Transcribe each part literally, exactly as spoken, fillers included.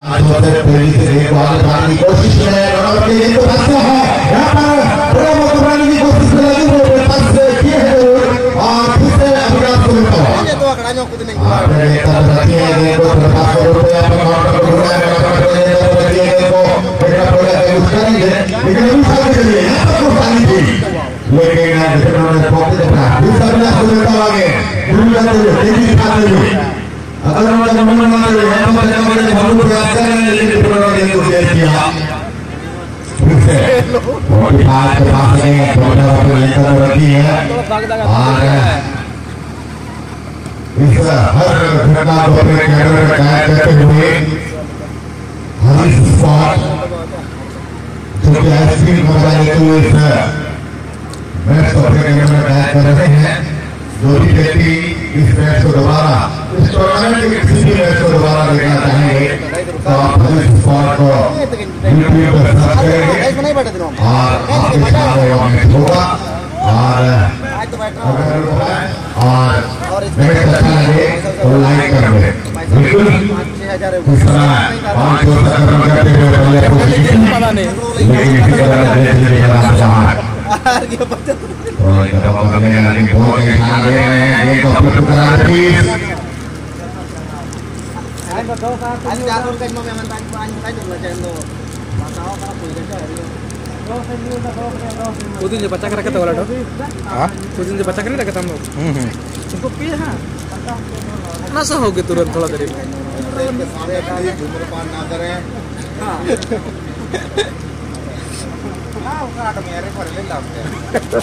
कोशिश अगर हम लोग मन में यहाँ पर जब मैंने बहुत प्रयास कर रहे हैं लेकिन प्रोग्राम ने कुछ नहीं किया बहुत बात के पास में थोड़ा अपने लेकर रखी है और इस हर घटना को अपने कैमरे में कैद करते हुए हर स्पॉट जो कि आइसक्रीम बनाने के लिए इस मैच को अपने कैमरे में कैद कर रहे हैं जो भी व्यक्ति इस मैच को दोबारा इस टूर्नामेंट के किसी भी मैच को दोबारा देखना चाहेंगे तो आप इस स्पॉट को यूट्यूब पर सर्च करेंगे और आपके सामने वहाँ मैच होगा और और मैच अच्छा लगे तो लाइक कर दे बिल्कुल इस तरह पाँच सौ तक करते हुए पहले लेकिन इसी तरह देश लेकर आप जहाँ और जब हम अपने लाइन बहुत ही ध्यान दे रहे हैं एक अपने टुकड़ा प्लीज उदिन जो बच्चा रखा था वाला तो हाँ उदिन जो बच्चा नहीं रखा था हम लोग हम्म तुमको पिए हाँ ना सा हो गया तुरंत थोड़ा देर सारे धूम्रपान ना करें हाँ हाँ उनका आटा मेरे पर ले लाते हैं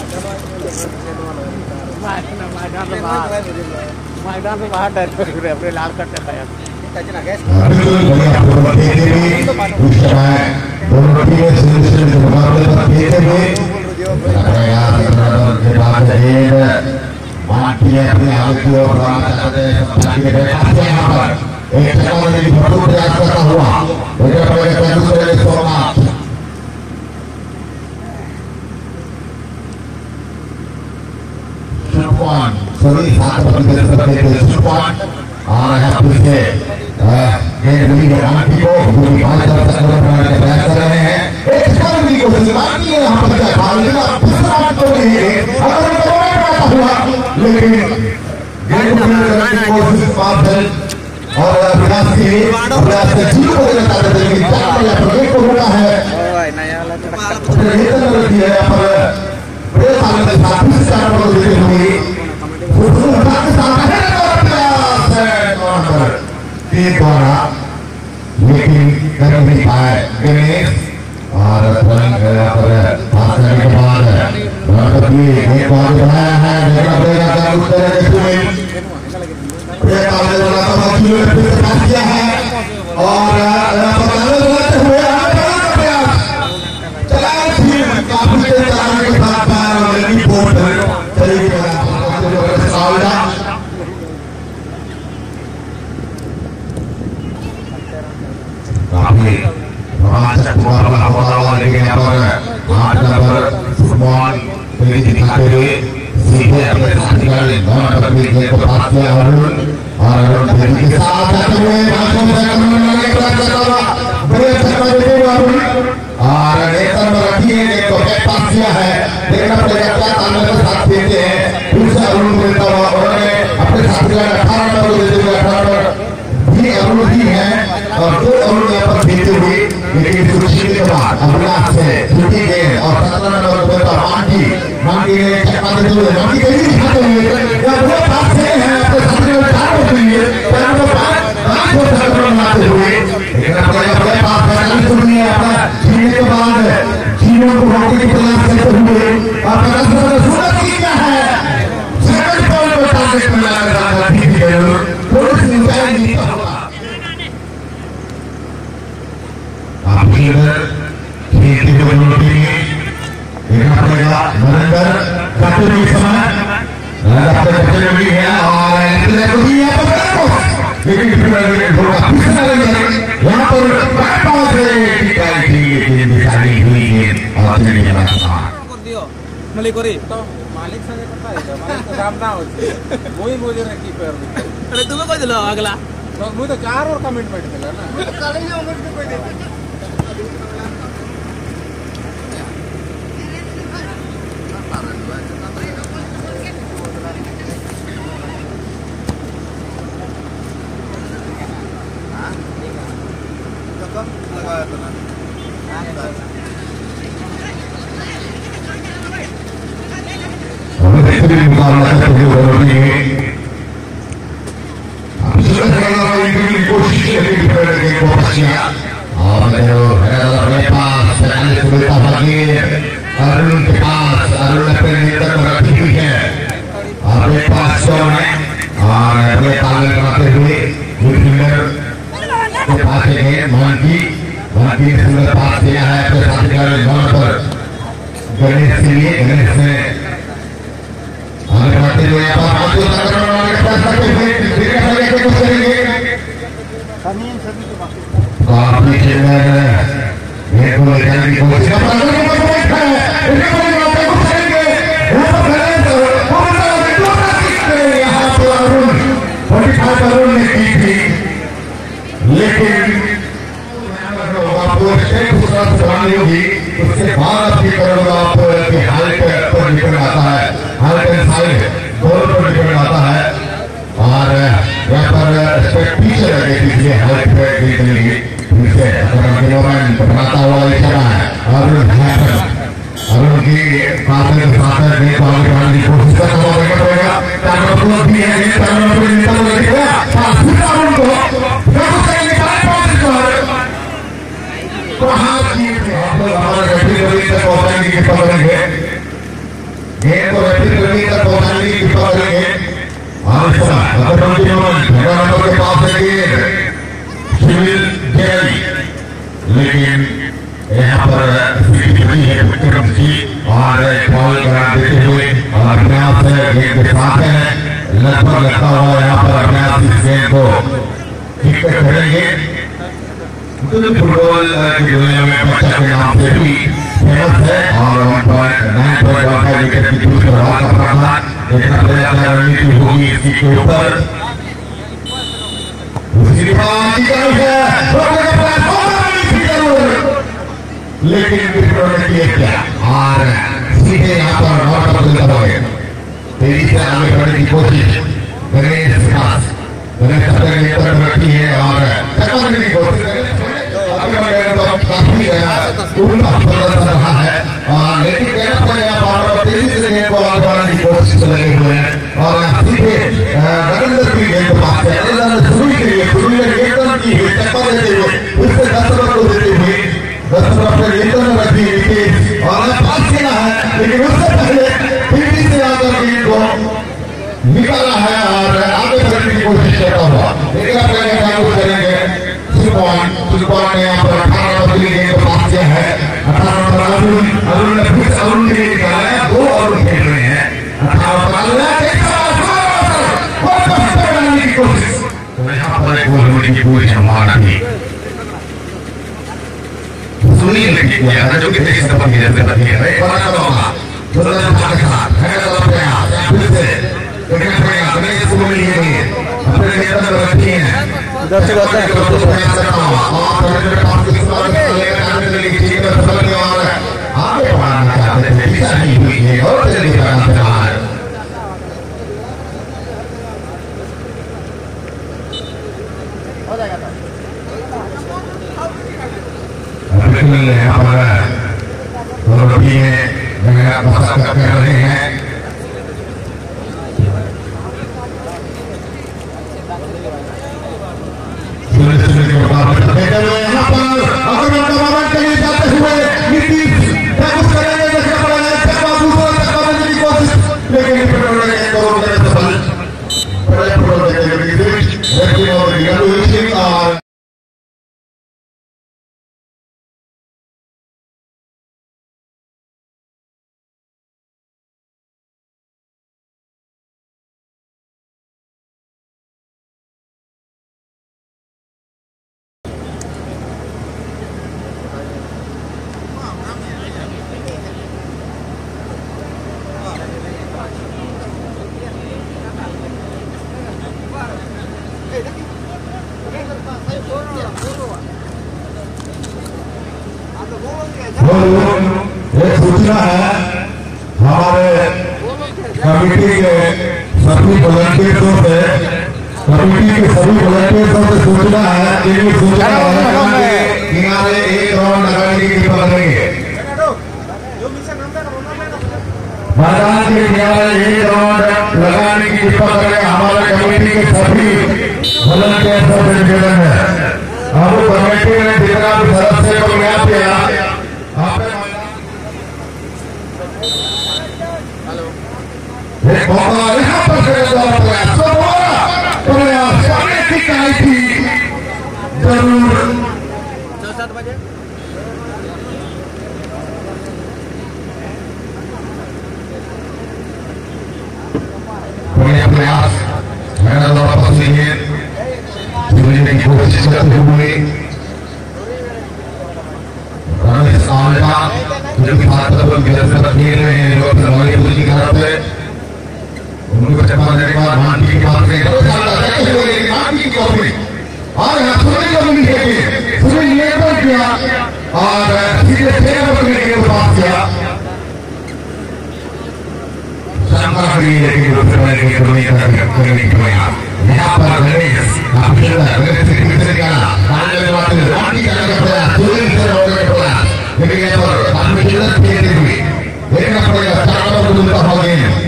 मैदान में बाहर मैदान में बाहर डर कर अपने लाल करते हैं यार दोनों टीमें सिलसिले के मुकाबले पर खेलते हुए प्रयास के बाद रेड माटी अपने हाथ की ओर रवाना करते हैं यहाँ पर एक टेक्नोलॉजी भरपूर प्रयास करता हुआ इधर पर दूसरे सोमनाथ सुपॉन सभी सात बंदे करते थे सुपॉन और यहाँ पीछे ये नदी के रानी को पूरी पांच तरफ तक बनाने का प्रयास कर रहे हैं एक नदी को सिलवानी है यहाँ पर क्या खालिदा पिछड़ा तो नहीं है अगर उनको बैठा हुआ लेकिन गेट में करने की कोशिश बात है और प्रयास की प्रयास से जीत को देना चाहते थे लेकिन चार या प्रवेश को होना है अपने नेता ने रखी है यहाँ पर बड़े सालों के साथ इस चार को देते हुए फुटबॉल हटा के सामने है प्रयास है के द्वारा लेकिन कर नहीं पाए गणेश और तुरंत यहाँ पर पास करने के बाद गणपति एक बार बनाया है देखा पड़ेगा क्या उत्तर है देखिए एक आगे वाला तो बाकी में फिर से पास किया है और यहाँ पर आगे बढ़ते हुए आगे बढ़ने का प्रयास चला फिर काफी तेज चलाने के साथ पैर और लेकिन बोर्ड चली गया सावला काफी रोमांचक मुकाबला होता हुआ लेकिन यहाँ पर आठ नंबर फुटबॉल खेली दिखाते हुए सीधे अपने साथी का दोनों नंबर की गेंद को पास किया अरुण और अरुण खेली के साथ जाते हुए भाषण में करने लगे प्रयास करता हुआ बड़े छक्का देते हुए अरुण और एक नंबर रखी है एक को पास किया है देखना पड़ेगा क्या तालमेल के साथ खेलते हैं फिर से अरुण खेलता हुआ उन्होंने अपने साथी का अठारह नंबर को देते हुए अठारह भी अरुण भी है और दो अरुण यहाँ पर खेलते हुए लेकिन सुशील के बाद अभिलाष से छुट्टी गेंद और सत्रह नंबर पर मांगी मांगी ने चक्का देते हुए मांगी के लिए दिखाते हुए या वो पास से हैं अपने साथी को चार होते हुए पैरों को पास आठ को सत्रह बनाते हुए लेकिन अपने अपने पास पैंतालीस सुननी है अपना छीनने के बाद छीनों को रोकने की प्रयास करते हुए और पचास नंबर सुना की क्या है सेकंड बॉल को टारगेट में लगा रहा है ठीक है थोड़ी सी ऊंचाई नहीं होगा आप इधर खेलते हुए लौटेंगे देखना पड़ेगा नरेंद्र काफी भी समय नरेंद्र अपने बच्चे भी है और इतने को भी यहाँ पर लेकिन फिर थोड़ा पिछड़ा लगे यहाँ पर बैटबॉल से टिकाई थी लेकिन निशानी हुई है और चलने के बाद मालिक करी तो मालिक संगे कथा है मालिक तो काम ना होचे वही बोले रे कीपर अरे तुम्हें कोई दिलो अगला मुझे तो चार और कमिटमेंट मिला ना मुझे कल ही उम्र में कोई नहीं लगाया था ना हमें बेहतरीन मुकाबला करते हुए जरूरी है की कोशिश की और अपने पास अरुण के पास अरुण अपने नेतृत्व रखी हुई है अपने पास और अपने पालन कराते हुए के पास गए मानकी मानकी ने सुंदर पास किया है अपने साथी पर गणेश के लिए गणेश ने आगे बढ़ते हुए काफी खेलर ये को लेकर की कोशिश यहाँ पर अरुण बड़ी बात अरुण ने की थी लेकिन आपको सुनानी होगी उसके बाद आपकी करोगे आप हाइट पर डिपेंड आता है हाइट एंड साइज दोनों पर डिपेंड आता है और यहाँ पर पीछे लगे इसलिए हाइट पर के लिए पीछे बनाता हुआ इशारा है अरुण अरुण की फादर फादर ने तो आगे बढ़ने की कोशिश कर रहा है भी है अरुण को हमारा रेफरी रवि तक पहुंचाने की कृपा करेंगे गेंद को रेफरी रवि तक पहुंचाने की कृपा करेंगे अगर उनकी नंबर के पास है गेंद सुनील जैन लेकिन यहाँ पर है विक्रम जी और बॉल करा देते हुए और अभ्यास गेंद के साथ है लगभग लगता हुआ यहाँ पर अभ्यास इस गेंद को ठीक करेंगे फुटबॉल की दुनिया में बच्चा के नाम से भी फेमस है और one point nine point one five wicket की दूसरी बॉल का प्रभाव देखना पड़ेगा रणनीति होगी इसकी के ऊपर दूसरी बात लेकिन विकेट ने किया क्या और सीधे यहाँ पर नॉट आउट कर गए तेजी से आगे बढ़ने की कोशिश गणेश विकास गणेश अपने नेतृत्व में रखी है और टक्कर की कोशिश काफी प्रदर्शन रहा है लेकिन कहना पड़ेगा बार तेजी से गेंद को आगे बढ़ाने की कोशिश लगे हुए हैं और सीधे नरेंद्र की गेंद को पास नरेंद्र शुरू के लिए शुरू में गेंद की हुई टक्कर देते हुए उससे दस रन को देते हुए दस रन पर गेंद में रखी विकेट और पास किया है लेकिन उससे पहले तेजी से आकर गेंद को निकाला है और आगे बढ़ने की कोशिश करता हुआ लेकिन अपने करेंगे सुपॉइंट ने यहाँ पर अठारह नंबर के लिए पास किया है अठारह नंबर अरुण अरुण ने फिर अरुण के लिए निकाला है दो अरुण खेल रहे हैं अठारह बनाने की कोशिश तो यहाँ पर एक गोल होने की पूरी संभावना थी सुनील ने किया था जो कि देश का बनी रहती है बड़ा होगा दुर्लभ के साथ है तो प्रयास फिर से देखना पड़ेगा गणेश को मिलेंगे अपने नेता में रखी है दर्शक आते हैं तो प्रयास करना और मेरे पास किस बात से लेकर आने के लिए चीज में सफल नहीं हो रहा है आगे बढ़ाना चाहते थे दिशा नहीं हुई है और जल्दी करना चाह रहा है हो जाएगा बिल्कुल यहाँ पर दोनों टीमें मसला कर रहे हैं यहाँ पर अगर के लिए जाते हुए नीतीश की कोशिश लेकिन और एक सूचना है हमारे कमेटी के सभी वॉलंटियर्सों से कमेटी के सभी वॉलंटियर्सों से सूचना है कि सूचना है किनारे एक राउंड लगाने की कृपा करेंगे। मैदान के किनारे एक राउंड लगाने की कृपा करें। हमारे कमेटी के सभी वॉलंटियर्सों से निवेदन है। अब कमेटी ने जितना भी सदस्य को ज्ञात किया एक मौका यहाँ पर प्रयास प्रयास करने की चाहिए थी जरूर। छह सात बजे प्रयास मेरा द्वारा पसंद है जीवने की कोशिश करते हुए रमेश आलटा जो कि छात्र लोग गिरफ्तार किए गए हैं लोग नौकरी पूरी कर रहे हैं उनको चपा देने के बाद मान की बात से मान की कॉपी और यहाँ सुने को मिली है सुने नियंत्रण किया और सीधे छह बकरे के पास किया शंकर हरी लेकिन दूसरे के दुनिया का करने के लिए यहाँ पर गणेश आप गणेश के मित्र का आने वाले बात है मान की करने का प्रयास सुने से होने का प्रयास लेकिन यहाँ पर आपने किधर किए थे देखना पड़ेगा चारों को दूर हो गए हैं।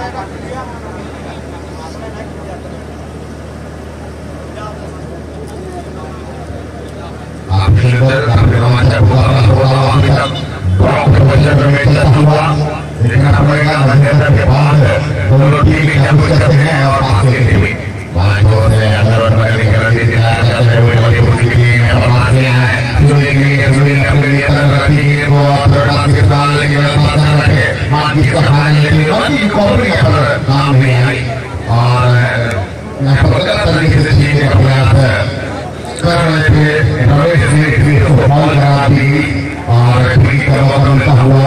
फिल्टर अपने रोमांचक हुआ थोड़ा वहाँ ब्लॉक प्रोफेसर में चला हुआ देखना पड़ेगा मध्यंतर के बाद दोनों टीम क्या कुछ करते हैं और पास के टीम वहाँ जो है अंदर और बाहर की रणनीति दिखाया जाता है वो वाली पूरी टीम और पास में है सुनने के लिए सुनने अपने लिए तरह रखती है वो थोड़ा के साल लेके पास में रखे मार्ग की कहानी लेके और की कॉपी का पर काम नहीं आई और यहाँ पर गलत तरीके से चीजें का प्रयास है करने पे रमेश ने भी फॉल करा दी और ठीक करवा बनता हुआ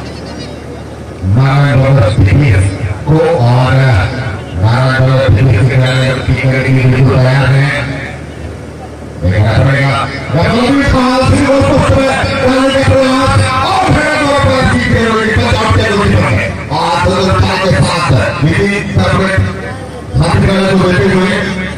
नारायण डॉलर फिटनेस को और नारायण डॉलर फिटनेस के लिए की गई बिल्कुल तैयार है देखना पड़ेगा रघुवीर साल से वो पुष्प करने के प्रयास और फिर डॉलर पर की गई पचास के लिए और दो के साथ विधि सर्वे साथ करने को बैठे हुए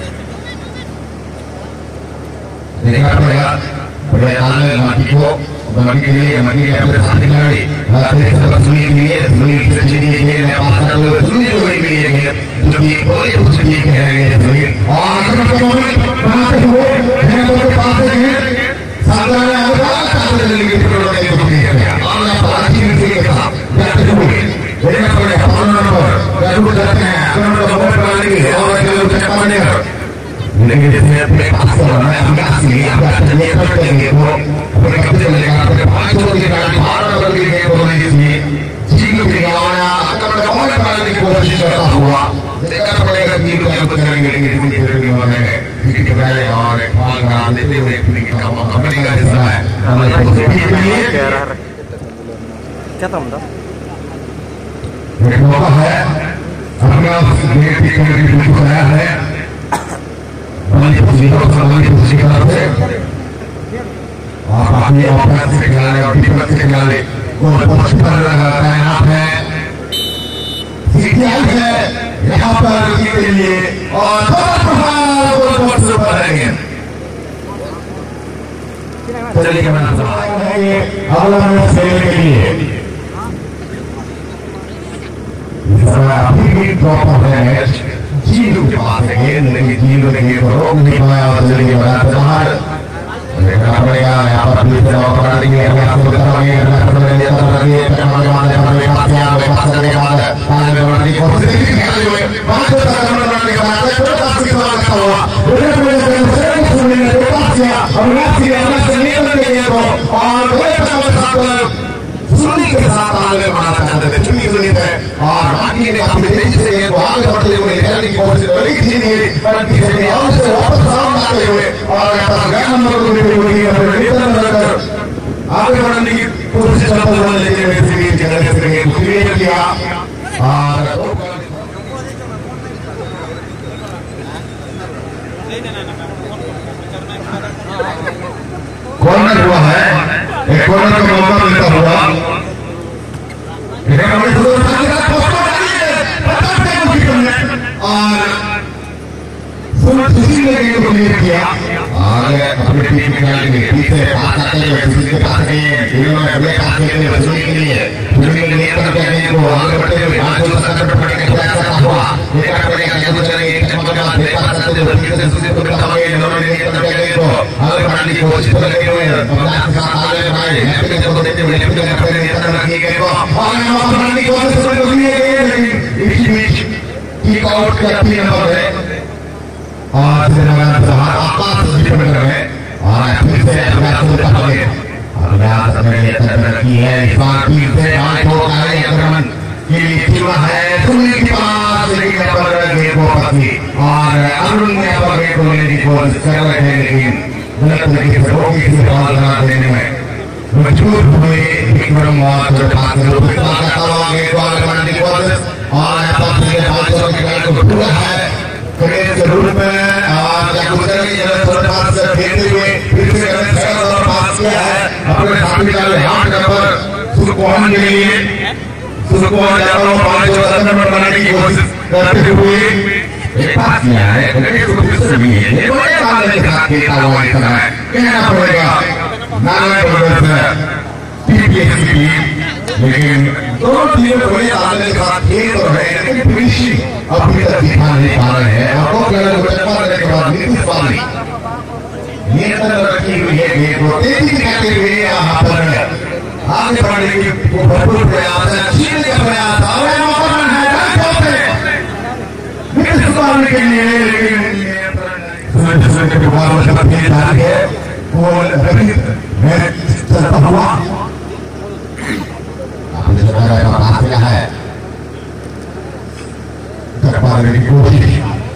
देखना पड़ेगा बड़े हाल में माटी को माटी के लिए माटी के अपने साथ खिलाड़ी रात्रि से सुनी के लिए सुनी से चीनी के लिए पास कर लो सुनी जो के लिए जो कि बड़े कुछ भी कह रहे हैं सुनी और अगर तो वहां से हुए हैं तो के पास है साधारण आवाज साधारण लेके प्रोग्राम को कुछ नहीं किया और आप अच्छी रीति के साथ जाते हुए देखना पड़ेगा फोन नंबर जरूर करते हैं अगर तो मोबाइल वाले की और जो चक्का बने लेकिन इसमें अपने पास करना है हम कैसे नहीं आप चलिए करते हैं वो अपने कब्जे में लेकर अपने पांच सौ की गाड़ी बारह नंबर की गई तो नहीं इसमें जीव के गाना अगर कमाल करने की कोशिश करता हुआ देखना पड़ेगा कि लोग कुछ करेंगे लेकिन इसमें फिर भी होने किसी के पहले और एक फाल का देते हुए पूरी काम कंपनी का हिस्सा है हमारे के लिए क्या था मतलब एक मौका है अपना गेट की कमेटी बिल्कुल तैयार है हमारी खुशी को हमारी खुशी का है आप अपनी ऑफिस से खिलाने और टीम से खिलाने को पक्ष पर तैनात है सीटीआई है यहाँ पर के लिए और बहुत शुरू कर रहे हैं चलिए अगला मैच खेलने के लिए अभी भी ड्रॉप है जीरो के पास है गेंद लेकिन जीरो ने गेंद को रोक नहीं पाया और चलिए बाहर देखना पड़ेगा यहाँ पर पुलिस ने और बना देंगे अगर आपको बताओगे अगर आपको ले लेता तो ये हमारे मामले हमारे पास क्या हमारे पास करने के बाद ताले में बनाने की कोशिश की खेलते हुए पांच सौ तक बनाने के बाद छोटा सा सिग्नल रखा हुआ उधर में से सुनने ने तो पास किया और मैच के अंदर से निकल के गए तो और बड़े पचास सात सुनी के साथ आगे बढ़ाता चाहते थे चुनी सुनी थे और बाकी ने अपने तेजी से गेंद को आगे बढ़ते हुए खेलने की कोशिश करी थी नहीं पर किसी ने और से वापस सामने आते हुए और ग्यारह नंबर को भी हुई अपने नियंत्रण रखकर आगे बढ़ने की कोशिश करते हुए लेकिन वैसे भी जगह से गेंद को क्लियर किया और कॉर्नर हुआ है एक कॉर्नर का मौका मिलता हुआ और किसी ने गेंद को क्लियर किया और अपने टीम के पीछे पास आते हुए किसी के पास गए इन्होंने अगले पास के लिए सुनी के लिए सुनी के लिए कर दिया गेंद को आगे बढ़ते हुए पांच सौ सत्तर पर पड़ने का प्रयास करता हुआ एक आगे बढ़ने का चल रही है चमक का बेपास करते हुए पीछे से दूसरे को करता हुआ इन्होंने गेंद कर दिया गेंद को आगे बढ़ने की कोशिश कर रहे हुए अपना साथ आगे बढ़ाए लेफ्ट के को देते हुए लेफ्ट के अपने इतना रखी गेंद को और आगे बढ़ने की कोशिश कर रही है लेकिन इसी बीच किक आउट का तीन नंबर है और आकाश डिफेंड कर रहे और फिर से अभ्यास होता है अभ्यास अपने तरफ की है इस बार टीम से आठ हो गए आक्रमण के लिए सीमा है सुनील के पास लेकिन पर गेंद को पकड़ी और अरुण ने पर गेंद को लेने की कोशिश कर रहे थे लेकिन गलत तरीके से रोकी थी बॉल बना देने में मजबूर हुए विक्रम और पास में रोक करता हुआ गेंद को आगे बढ़ाने की कोशिश और पास से पांच सौ की गेंद को पूरा है करेक्ट के रूप में और क्या गुजर की जगह थोड़ा पास से खेलते हुए फिर से करेक्ट छह और पास किया है अपने सामने वाले हाथ नंबर सुरकोहन के लिए सुरकोहन जाता हुआ पांच सौ दस नंबर बनाने की कोशिश करते हुए एक पास किया है करेक्ट को फिर से भी है बड़े बाल के साथ खेलता हुआ इस समय कहना पड़ेगा नारायण प्रोग्रेस पीपीएससी टीम लेकिन दोनों टीमें बड़े आगे के साथ खेल तो रहे हैं लेकिन फिनिशिंग अभी तक दिखा नहीं पा रहे हैं आपको केवल चक्कर देने के बाद नीतीश पाली ये तरह रखी हुई है गेंद को तेजी दिखाते हुए यहाँ पर आगे बढ़ने की भरपूर प्रयास है छीनने का प्रयास और मौका है नीतीश पाली के लिए लेकिन सुनने के बाद वो सब खेल रहा है वो रवि मैं चलता हुआ हासिल है कर पाने की कोशिश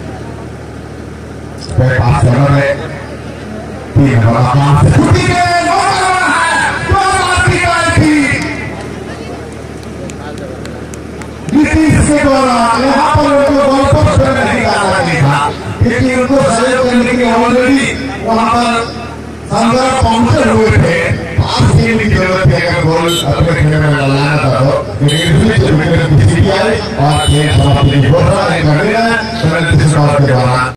पास कर रहे तीन बड़ा काम से छुट्टी के नीतीश के द्वारा यहाँ पर उनको गोल पोस्ट पर नहीं डाला नहीं था क्योंकि उनको सहयोग करने के ऑलरेडी वहां पर संदर्भ पहुंचे हुए थे पास खेलने की जरूरत है अगर गोल अपने खेल में डालना था तो लेकिन और खेल समाप्ति हो रहा है